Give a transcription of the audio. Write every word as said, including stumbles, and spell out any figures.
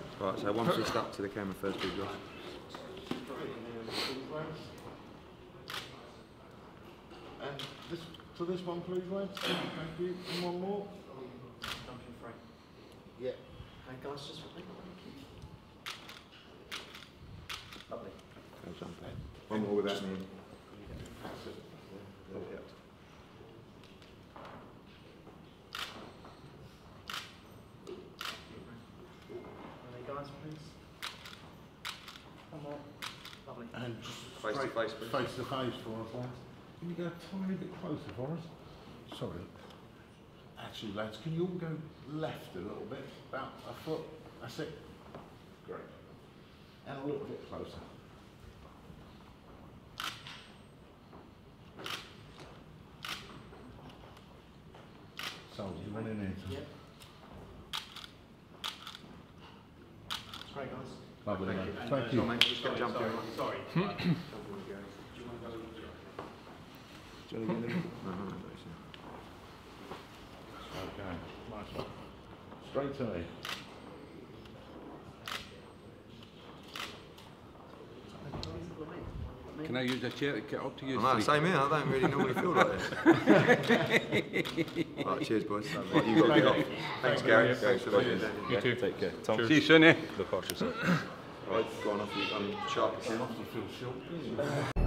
Right, so one fist up to the camera first, please, Josh. And this, to this one, please, lads. Thank you. And one more. Jumping frame. Yeah. Hey guys, just for me. Lovely. I'll jump in. One more without me. That's it. Yeah. Hey guys, please. One more. Lovely. And just Face to straight- face, please. Face to face for us, lads. Can you go a tiny bit closer for us? Sorry. Actually, lads, can you all go left a little bit? About a foot. That's it. Great. And a little bit closer. So, you went in here. Yep. That's great, guys. Lovely, Thank mate. you. Thank And, you. Come on, mate, just get jumping. Sorry. Do you want to get in? No, no, no, no. Okay, nice one. Straight to me. Can I use the chair to get up to you? I know, same here, I don't really normally feel like this. Right, cheers, boys. Right, you've got to get off. Thanks, Gary. Thanks for watching. You too. Take care. Tom. See you soon, eh? Look after yourself. Right, go on off, you, I'm sharp. I feel short.